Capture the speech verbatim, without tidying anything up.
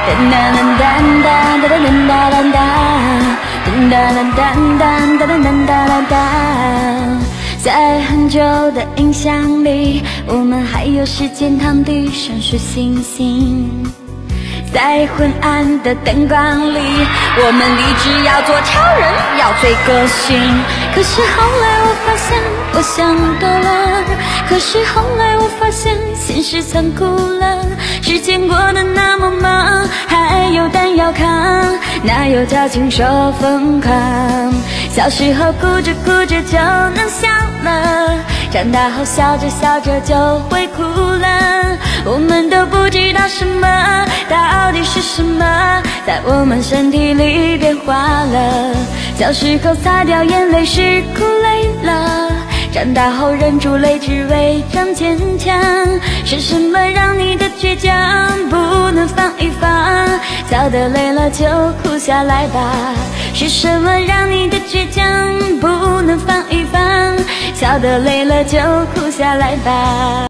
噔噔噔噔噔噔噔噔噔噔噔噔噔噔噔噔。在很久的印象里，我们还有时间堂底闪烁星星。在昏暗的灯光里，我们立志要做超人，要最个性。可是后来我发现我想多了，可是后来我发现现实残酷了。时间过得那么忙，还有弹要扛，哪有矫情说疯狂？小时候哭着哭着就能笑了，长大后笑着笑着就会哭了。我们都不知道什么到底是什么，在我们身体里变化了。小时候擦掉眼泪是哭累了，长大后忍住泪只为长坚强。是什么让你的倔强不能放一放？笑得累了就哭下来吧。是什么让你的倔强不能放一放？笑得累了就哭下来吧。